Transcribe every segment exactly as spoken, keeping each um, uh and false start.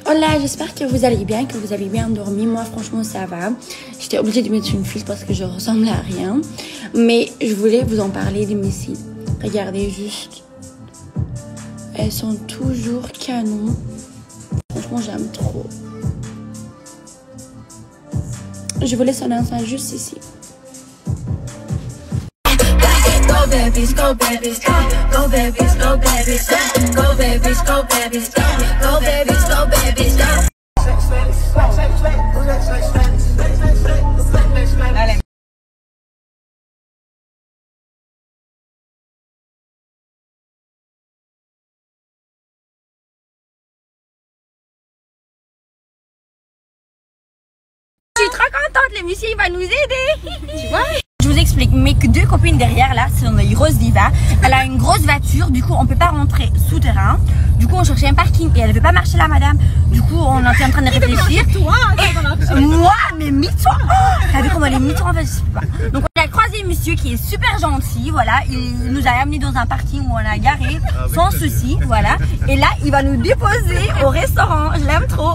Hola, j'espère que vous allez bien, que vous avez bien dormi. Moi, franchement, ça va. J'étais obligée de mettre une fille parce que je ressemble à rien. Mais je voulais vous en parler de mes cils. Regardez juste. Elles sont toujours canon. Franchement, j'aime trop. Je vous laisse un instant juste ici. Go babies, go babies, go, go babies, go babies, go, go babies, go babies, go, go babies, go babies, go. Allez. Je suis trop contente, le monsieur il va nous aider. Tu vois? Je vous explique, mes deux copines derrière là, ce sont les Rose Diva. Elle a une grosse voiture, du coup on peut pas rentrer souterrain. Du coup on cherchait un parking et elle ne veut pas marcher là, madame. Du coup on était en train de réfléchir. Et moi, mais mytho, t'as vu comment elle est mytho en fait, je sais pas. Donc on a croisé monsieur qui est super gentil, voilà. Il nous a amené dans un parking où on a garé sans souci, voilà. Et là il va nous déposer au restaurant. Je l'aime trop.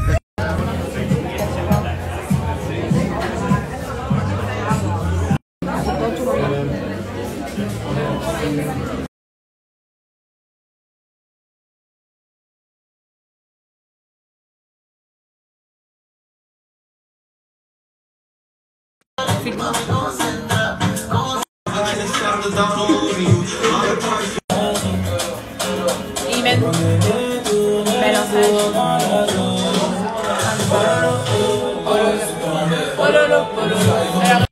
Amen. Bel